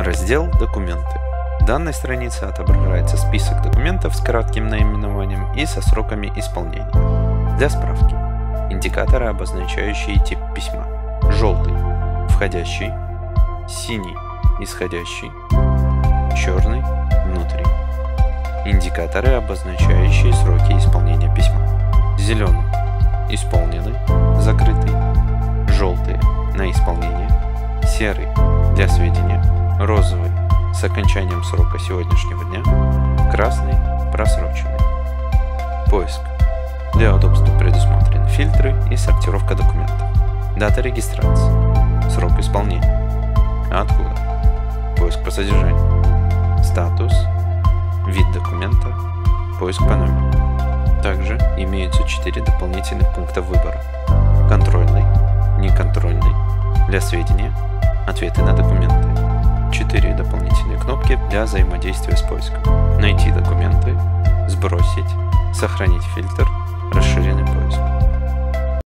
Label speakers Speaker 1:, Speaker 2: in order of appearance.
Speaker 1: Раздел «Документы». В данной странице отображается список документов с кратким наименованием и со сроками исполнения. Для справки. Индикаторы, обозначающие тип письма. Желтый – входящий, синий – исходящий, черный – внутренний. Индикаторы, обозначающие сроки исполнения письма. Зеленый – исполненный, закрытый, желтый – на исполнение, серый – для сведения, розовый – с окончанием срока сегодняшнего дня, красный – просроченный. Поиск. Для удобства предусмотрены фильтры и сортировка документов. Дата регистрации. Срок исполнения. Откуда? Поиск по содержанию. Статус. Вид документа. Поиск по номеру. Также имеются 4 дополнительных пункта выбора. Контрольный, неконтрольный, для сведения, ответы на документы. 4 дополнительные кнопки для взаимодействия с поиском. Найти документы, сбросить, сохранить фильтр, расширенный